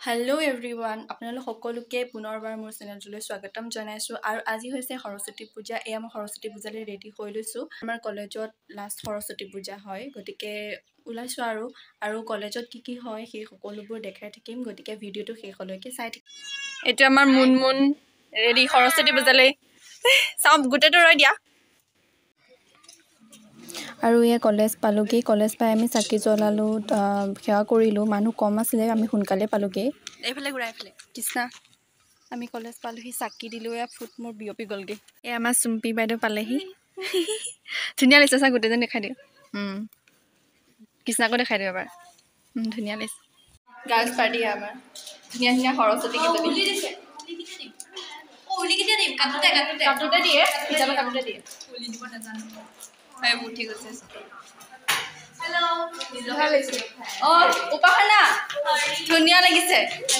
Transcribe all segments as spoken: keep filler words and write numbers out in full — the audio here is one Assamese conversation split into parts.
Hello everyone, আপোনালোক সকলোকে পুনৰবাৰ মোৰ চেনেলটোলৈ স্বাগতম জনাইছো আৰু আজি হৈছে সৰস্বতী পূজা। এই আমাৰ সৰস্বতী পূজালৈ ৰেডি হৈ লৈছো। আমাৰ কলেজত লাষ্ট সৰস্বতী পূজা হয়, গতিকে ওলাইছো আৰু আৰু কলেজত কি কি হয় সেই সকলোবোৰ দেখাই থাকিম, গতিকে ভিডিঅ'টো শেষলৈকে চাই থাকিম। এইটো আমাৰ মুনমুন ৰেডি সৰস্বতী পূজালৈ। চাও গোটেটো ৰৈ দিয়া। আৰু ইয়া কলেজ পালোগে, কলেজ পাই আমি চাকি জ্বলালো, সেৱা কৰিলো। মানুহ কম আছিলে, আমি সোনকালে পালোগে। এইফালে ঘূৰা এইফালে কৃষ্ণা। আমি কলেজ পালোহি, চাকি দিলো, এয়া ফুট মোৰ বিয়পি গ'লগে। এয়া আমাৰ চুম্পি বাইদেউ পালেহি। ধুনীয়া লাগিছে চা, গোটেইজন দেখাই দিওঁ। কৃষ্ণাকো দেখাই দিওঁ এবাৰ। ধুনীয়া লাগিছে। গাৰ্লছ পাৰ্টি আমাৰ ধুনীয়া ধুনীয়া সৰস্বতী কাটোতে দিয়ে, হিচাপে কাটোতে দিয়ে। উঠি গৈছে। অ উপাসনা ধুনীয়া লাগিছে।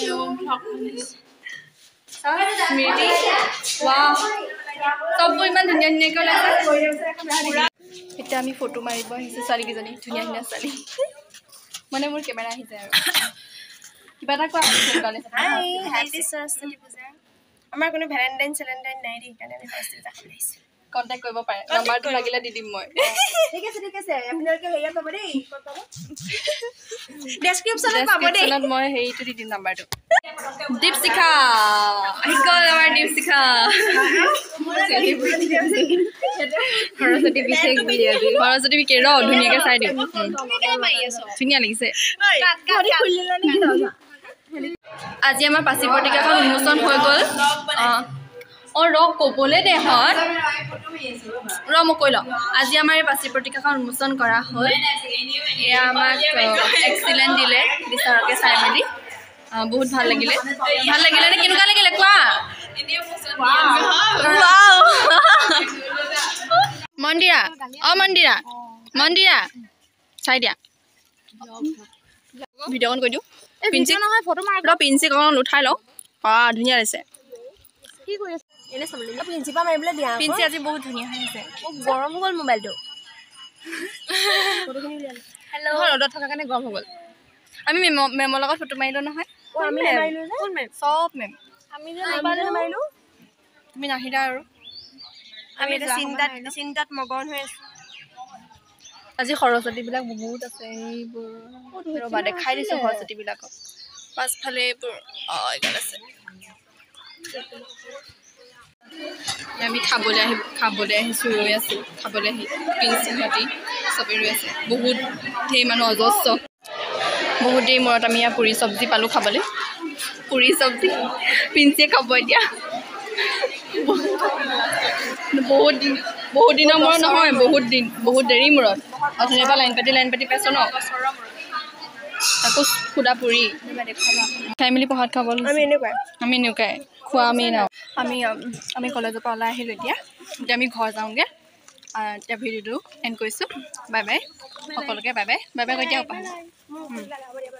স্মৃতি ৱাও, চববোৰ ইমান ধুনীয়া ধুনীয়াকৈ ওলাইছে। এতিয়া আমি ফটো মাৰিব আহিছো ছোৱালীকেইজনী, ধুনীয়া ধুনীয়া ছোৱালী। মানে মোৰ কেমেৰা আহিছে আৰু কিবা এটা কোৱা। আমাৰ কোনো ভেলেণ্টাইন চেলেণ্টাইন নাই দেই, সেইকাৰণে আমি সৰস্বতী পূজা খাবলৈ আহিছোঁ। কণ্টেক্ট কৰিব পাৰে, নাম্বাৰটো লাগিলে দি দিম মই। ঠিক আছে ঠিক আছে, আপোনালোকে হেৰিয়াত পাব দেই, ক'ত পাব? ডেছক্ৰিপশ্যনত পাব দেই। ডেছক্ৰিপশ্যনত মই হেৰিটো দি দিম নাম্বাৰটো। দীপশিখা আহি গ'ল আমাৰ দীপশিখা। সৰস্বতী বিশেষ বুলি আজি সৰস্বতী বিশেষ ৰ ধুনীয়াকৈ চাই দিওঁ। ধুনীয়া লাগিছে। আজি আমাৰ পাচি পত্ৰিকাখন উন্মোচন হৈ গ'ল। অঁ ৰ ক'বলৈ দে হত ৰ মই কৈ লওঁ। আজি আমাৰ এই পাচি পত্ৰিকাখন উন্মোচন কৰা হ'ল। এয়া আমাক এক্সিলেণ্ট দিলে বিচাৰকে চাই মেলি। বহুত ভাল লাগিলে। ভাল লাগিলে নে কেনেকুৱা লাগিলে কোৱা? মন্দিৰা অ মন্দিৰা মন্দিৰা চাই দিয়া। ভিডিঅ'খন কৈ দিওঁ। পিঞ্চি নহয় ফটো মাৰ ৰ পিঞ্চি অকণ উঠাই লওঁ। অঁ ধুনীয়া লাগিছে। কি কৰি আছে? এনে চাবলৈ প্ৰিন্সিপাল মাৰিবলৈ দিয়া। পিঞ্চি আজি বহুত ধুনীয়া হৈ আছে। গৰম হৈ গ'ল মোবাইলটো। হেল্ল' ৰ'দত থকাৰ কাৰণে গৰম হৈ গ'ল। আমি মেম মেমৰ লগত ফটো মাৰিলোঁ নহয়। আমি নামাৰিলোঁ যে। কোন মেম? চব মেম। আমি যে নামাৰিলোঁ। তুমি নাহিলা আৰু আমি এতিয়া চিন্তাত চিন্তাত মগন হৈ আছোঁ। আজি সৰস্বতীবিলাক বহুত আছে। এইবোৰ ৰ'বা দেখাই দিছোঁ সৰস্বতীবিলাকক। পাছফালে এইবোৰ অঁ এইগাল আছে। আমি খাবলৈ আহি খাবলৈ আহিছোঁ, ৰৈ আছোঁ খাবলৈ আহি। পিঞ্চিহঁতি চবেই ৰৈ আছে। বহুত ধেৰ মানুহ অজস্ৰ। বহুত দেৰি মূৰত আমি ইয়াৰ পুৰি চব্জি পালোঁ খাবলৈ। পুৰি চব্জি পিঞ্চিয়ে খাব এতিয়া। বহুত দিন বহুত দিনৰ মূৰত নহয়, বহুত দিন বহুত দেৰি মূৰত। অথনিৰ পৰা লাইন পাতি লাইন পাতি পাইছোঁ ন। আকৌ সুদা পুৰি খাই মেলি প্ৰসাদ খাবলৈ আমি এনেকুৱাই আমি এনেকুৱাই খোৱা আমি ন। আমি আমি কলেজৰ পৰা ওলাই আহিলোঁ। এতিয়া এতিয়া আমি ঘৰ যাওঁগৈ। এতিয়া ভিডিঅ'টো এণ্ড কৰিছোঁ। বাই বাই সকলোকে বাই বাই বাই বাই কৈ দিয়া।